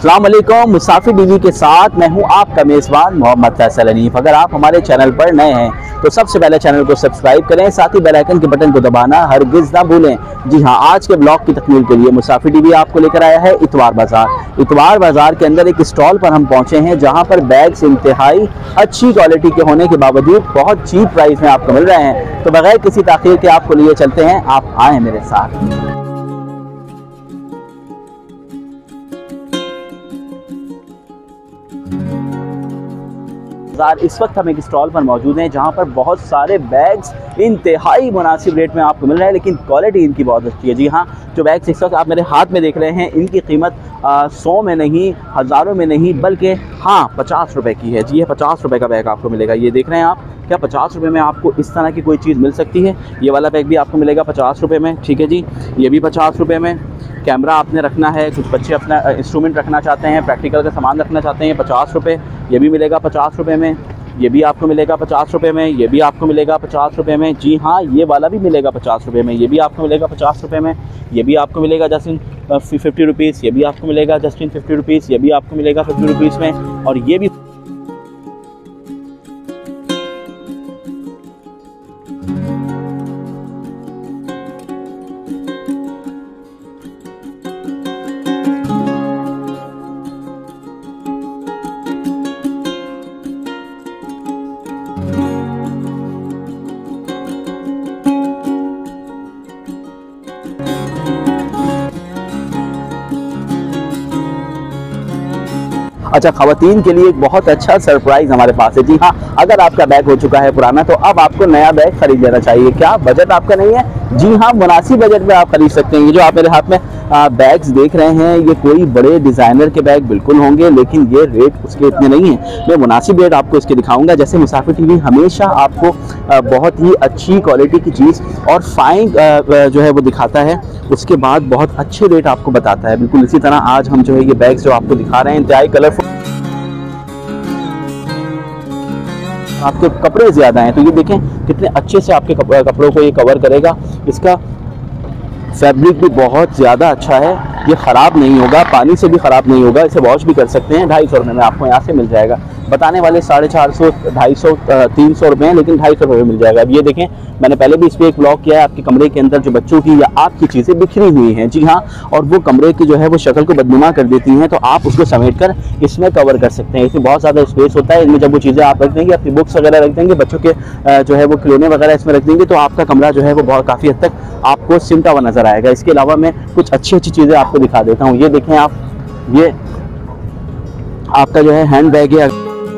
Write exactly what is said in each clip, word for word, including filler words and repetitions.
अस्सलाम वालेकुम। मुसाफिर टीवी के साथ मैं हूं आपका मेज़बान मोहम्मद फैसल हनीफ। अगर आप हमारे चैनल पर नए हैं तो सबसे पहले चैनल को सब्सक्राइब करें, साथ ही बेल आइकन के बटन को दबाना हरगिज़ ना भूलें। जी हां, आज के ब्लॉग की तकमील के लिए मुसाफिर टीवी आपको लेकर आया है इतवार बाज़ार। इतवार बाज़ार के अंदर एक स्टॉल पर हम पहुंचे हैं जहां पर बैग्स इंतहाई अच्छी क्वालिटी के होने के बावजूद बहुत चीप प्राइस में आपको मिल रहे हैं। तो बगैर किसी ताख़ीर के आपको लिए चलते हैं, आप आए मेरे साथ। इस वक्त हम एक स्टॉल पर मौजूद हैं जहां पर बहुत सारे बैग्स इंतहाई मुनासिब रेट में आपको मिल रहे हैं, लेकिन क्वालिटी इनकी बहुत अच्छी है। जी हाँ, जो बैग्स इस वक्त आप मेरे हाथ में देख रहे हैं इनकी कीमत सौ में नहीं, हज़ारों में नहीं, बल्कि हाँ पचास रुपए की है। जी ये पचास रुपए का बैग आपको मिलेगा। ये देख रहे हैं आप, क्या पचास रुपये में आपको इस तरह की कोई चीज़ मिल सकती है? ये वाला बैग भी आपको मिलेगा पचास रुपये में, ठीक है जी। ये भी पचास रुपये में। कैमरा आपने रखना है, कुछ बच्चे अपना इंस्ट्रूमेंट रखना चाहते हैं, प्रैक्टिकल का सामान रखना चाहते हैं, पचास रुपये। ये भी मिलेगा पचास रुपये में। ये भी आपको मिलेगा पचास रुपये में। ये भी आपको मिलेगा पचास रुपये में। जी हाँ, ये वाला भी मिलेगा पचास रुपये में। ये भी आपको मिलेगा पचास रुपये में। ये भी आपको मिलेगा जस्ट इन फिफ्टी रुपीज़। ये भी आपको मिलेगा जस्ट इन फिफ्टी रुपीज़। ये भी आपको मिलेगा फिफ्टी रुपीज़ में। और ये भी अच्छा, ख़वातीन के लिए एक बहुत अच्छा सरप्राइज़ हमारे पास है। जी हाँ, अगर आपका बैग हो चुका है पुराना तो अब आपको नया बैग खरीद लेना चाहिए। क्या बजट आपका नहीं है? जी हाँ, मुनासिब बजट में आप खरीद सकते हैं। ये जो आप मेरे हाथ में आ, बैग्स देख रहे हैं, ये कोई बड़े डिज़ाइनर के बैग बिल्कुल होंगे, लेकिन ये रेट उसके इतने नहीं हैं। मैं मुनासिब रेट आपको इसके दिखाऊंगा। जैसे मुसाफिर टीवी हमेशा आपको आ, बहुत ही अच्छी क्वालिटी की चीज़ और फाइन जो है वो दिखाता है, उसके बाद बहुत अच्छे रेट आपको बताता है। बिल्कुल इसी तरह आज हम जो है ये बैग्स जो आपको दिखा रहे हैं इंतहाई कलरफुल, आपके कपड़े ज़्यादा हैं तो ये देखें कितने अच्छे से आपके कपड़ों को ये कवर करेगा। इसका फैब्रिक भी बहुत ज़्यादा अच्छा है, ये ख़राब नहीं होगा, पानी से भी ख़राब नहीं होगा, इसे वॉश भी कर सकते हैं। ढाई सौ रुपये में आपको यहाँ से मिल जाएगा। बताने वाले साढ़े चार सौ ढाई सौ तीन सौ रुपये हैं, लेकिन ढाई सौ रुपये मिल जाएगा। अब ये देखें, मैंने पहले भी इस पर एक ब्लॉग किया है। आपके कमरे के अंदर जो बच्चों की या आपकी चीज़ें बिखरी हुई हैं, जी हाँ, और वो कमरे की जो है वो शक्ल को बदनुमा कर देती हैं, तो आप उसको समेट कर इसमें कवर कर सकते हैं। इसमें बहुत ज़्यादा स्पेस होता है। इनमें जब वो चीज़ें आप रख देंगे, अपनी बुक्स वगैरह रख देंगे, बच्चों के जो है वो खिलौने वगैरह इसमें रख देंगे, तो आपका कमरा जो है वो बहुत काफ़ी हद तक आपको सिमटा हुआ नज़र आएगा। इसके अलावा मैं कुछ अच्छी अच्छी चीज़ें आपको दिखा देता हूँ। ये देखें आप, ये आपका जो है हैंड बैग है।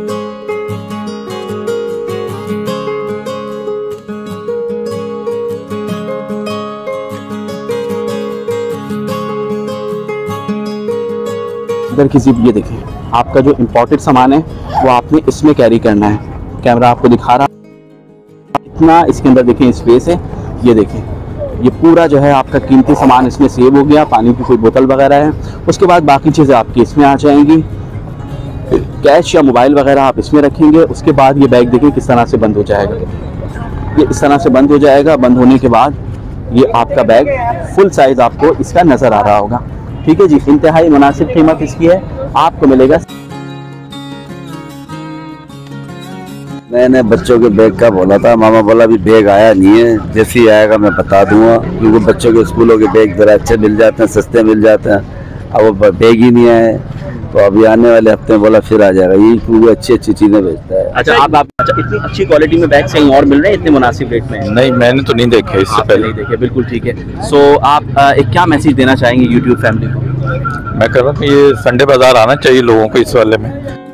इधर की जिप, ये देखें, आपका जो इम्पोर्टेड सामान है वो आपने इसमें कैरी करना है। कैमरा आपको दिखा रहा, इतना इसके अंदर देखें स्पेस है। ये देखें, ये पूरा जो है आपका कीमती सामान इसमें सेव हो गया। पानी की कोई बोतल वगैरह है, उसके बाद बाकी चीज़ें आपकी इसमें आ जाएंगी। कैश या मोबाइल वगैरह आप इसमें रखेंगे। उसके बाद ये बैग देखें किस तरह से बंद हो जाएगा। ये इस तरह से बंद हो जाएगा। बंद होने के बाद ये आपका बैग फुल साइज़ आपको इसका नज़र आ रहा होगा, ठीक है जी। इंतहाई मुनासिब कीमत इसकी है, आपको मिलेगा। मैंने बच्चों के बैग का बोला था, मामा बोला अभी बैग आया नहीं है, जैसे ही आएगा मैं बता दूंगा, क्योंकि बच्चों के स्कूलों के बैग जरा अच्छे मिल जाते हैं, सस्ते मिल जाते हैं। अब वो बैग ही नहीं आए, तो अभी आने वाले हफ्ते में बोला फिर आ जाएगा। यही क्योंकि अच्छी अच्छी चीज़ें बेचता है। अच्छा, आप, आप अच्छा, इतनी अच्छी क्वालिटी में बैग कहीं और मिल रहे हैं इतने मुनासिब रेट में? नहीं, मैंने तो नहीं देखे इससे पहले। नहीं देखे, बिल्कुल ठीक है। सो आप एक क्या मैसेज देना चाहेंगे यूट्यूब फैमिली को? मैं कह रहा हूँ ये संडे बाजार आना चाहिए लोगों को इस वाले में।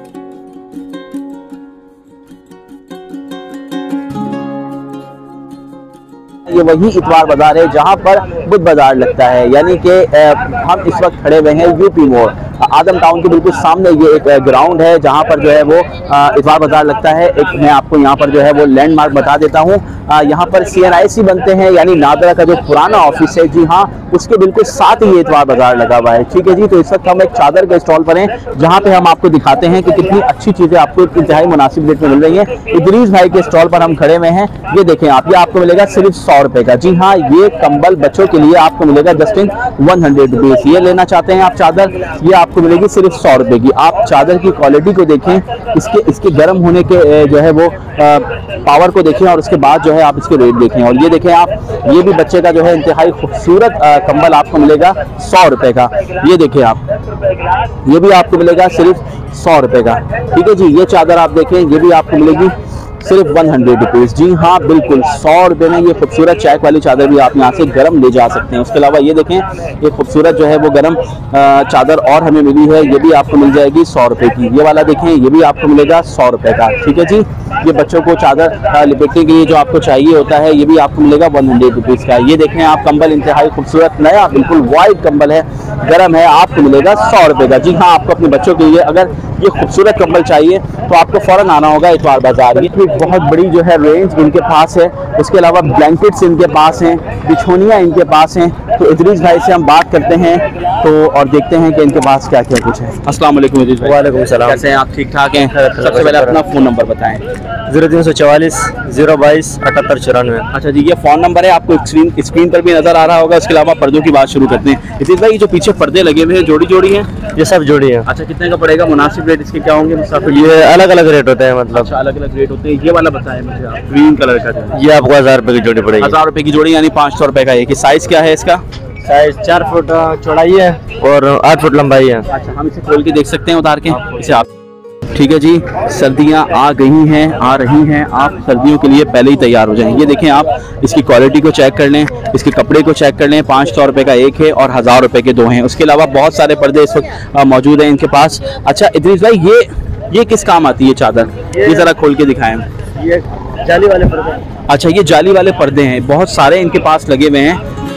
ये वही इतवार बाजार है जहाँ पर बुध बाजार लगता है, यानी कि हम इस वक्त खड़े हुए हैं यूपी मोड़, आदम टाउन के बिल्कुल सामने। ये एक ग्राउंड है जहाँ पर जो है वो इतवार बाजार लगता है। एक मैं आपको यहाँ पर जो है वो लैंडमार्क बता देता हूँ। यहाँ पर सी एन आई सी बनते हैं, यानी नादरा का जो पुराना ऑफिस है, जी हाँ, उसके बिल्कुल साथ ही ये इतवार बाजार लगा हुआ है, ठीक है जी। तो इस वक्त हम एक चादर के स्टॉल पर हैं जहाँ पे हम आपको दिखाते हैं कि कितनी अच्छी चीज़ें आपको इंतहाई मुनासिब रेट में मिल रही हैं। इदरीस भाई के स्टॉल पर हम खड़े हुए हैं। ये देखें आप, ये आपको मिलेगा सिर्फ सौ रुपए का। जी हाँ, ये कंबल बच्चों के लिए आपको मिलेगा just in one hundred rupees. ये लेना चाहते हैं आप चादर, ये आप आपको मिलेगी सिर्फ सौ रुपए की। आप चादर की क्वालिटी को देखें, इसके इसके गर्म होने के अ, जो है वो आ, पावर को देखें और उसके बाद जो है आप इसके रेट देखें। और ये देखें आप, ये भी बच्चे का जो है इंतहाई खूबसूरत कंबल आपको मिलेगा सौ रुपए का। ये देखें आप, ये भी आपको मिलेगा सिर्फ सौ रुपए का। ठीक है जी, ये चादर आप देखें, ये भी आपको मिलेगी सिर्फ वन हंड्रेड रुपीज़। जी हाँ बिल्कुल, सौ रुपये में ये खूबसूरत चेक वाली चादर भी आप यहाँ से गर्म ले जा सकते हैं। उसके अलावा ये देखें, ये खूबसूरत जो है वो गर्म चादर और हमें मिली है, ये भी आपको मिल जाएगी सौ रुपये की। ये वाला देखें, ये भी आपको मिलेगा सौ रुपये का। ठीक है जी, ये बच्चों को चादर लिपटने के लिए जो आपको चाहिए होता है, ये भी आपको मिलेगा वन हंड्रेड रुपीज़ का। ये देखें आप, कंबल इंतहाई खूबसूरत नया बिल्कुल वाइट कंबल है, गर्म है, आपको मिलेगा सौ रुपये का। जी हाँ, आपको अपने बच्चों के लिए अगर ये खूबसूरत कंबल चाहिए तो आपको फ़ौरन आना होगा इतवार बाजार। ये बहुत बड़ी जो है रेंज इनके पास है। उसके अलावा ब्लैंकेट्स इनके पास हैं, बिछोनियाँ इनके पास हैं। तो इदरीस भाई से हम बात करते हैं तो और देखते हैं कि इनके पास क्या क्या कुछ है। अस्सलाम वालेकुम इदरीस भाई। वालेकुम सलाम। कैसे हैं आप? ठीक ठाक हैं? सबसे पहले अपना फ़ोन नंबर बताएं। जीरो तीन सौ चवालीस जीरो बाईस अठहत्तर चौरानवे। अच्छा जी, ये फ़ोन नंबर है, आपको स्क्रीन स्क्रीन पर भी नज़र आ रहा होगा। उसके अलावा पर्दों की बात शुरू करते हैं। इदरीस भाई, ये जो पीछे पर्दे लगे हुए हैं जोड़ी जोड़ी हैं? ये सब जोड़ी है। अच्छा, कितने का पड़ेगा? मुनासिब रेट इसके क्या होंगे मुसाफिर? ये अलग अलग रेट होते हैं, मतलब अच्छा, अलग अलग रेट होते हैं। ये वाला बताएं मुझे आप, ग्रीन कलर का जो है। ये आपको हजार रुपए की जोड़ी पड़ेगी। हजार रुपए की जोड़ी यानी पाँच सौ रुपए का एक। साइज क्या है इसका? साइज चार फुट चौड़ाई है और आठ फुट लंबाई है। अच्छा, हम इसे खोल के देख सकते हैं उतार के इसे आप? ठीक है जी, सर्दियां आ गई हैं, आ रही हैं, आप सर्दियों के लिए पहले ही तैयार हो जाएं। ये देखें आप, इसकी क्वालिटी को चेक कर लें, इसके कपड़े को चेक कर लें। पाँच सौ रुपये का एक है और हज़ार रुपये के दो हैं। उसके अलावा बहुत सारे पर्दे इस वक्त मौजूद हैं इनके पास। अच्छा इदरीस भाई, ये ये किस काम आती है चादर? ये ज़रा खोल के दिखाएं। ये जाली वाले पर्दे। अच्छा, ये जाली वाले पर्दे हैं, बहुत सारे इनके पास लगे हुए हैं।